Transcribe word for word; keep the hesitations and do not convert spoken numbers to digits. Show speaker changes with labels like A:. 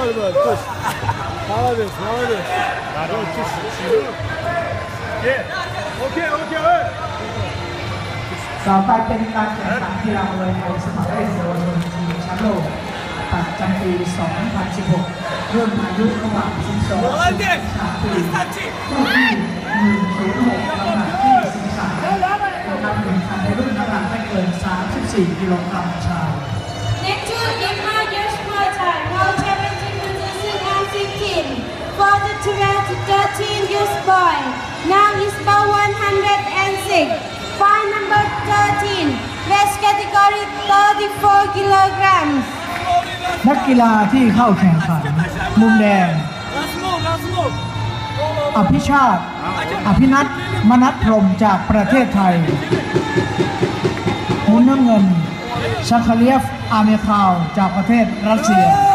A: Нормально, туш. Молодец, молодец. Давай, туш. Окей, окей, окей.
B: ต่อไปเป็นการแข่งขันกีฬาเรือในสมัครเล่นเยาวชนชิงแชมป์โลกประจำปี สองพันสิบหก เริ่มอายุระหว่าง สิบสอง ถึง สิบสาม ปีข้อที่ หนึ่งศูนย์หก ลำดับที่ สิบสามการแข่งขันในรุ่นน้ำหนักไม่เกิน สามสิบสี่ กิโลกรัมชาย
C: Next to Imma Yashmata, World Championship twenty fifteen for the twelve to thirteen years boy. Now is about one hundred six. Fight number thirteen, best category thirty-four kilograms.
B: นักกีฬาที่เข้าแข่งขันมุมแดงอภิชาติอภินัทมนัทพรหมจากประเทศไทยมุมน้ำเงินชัคคาเลียฟอาเมคาวจากประเทศรัสเซีย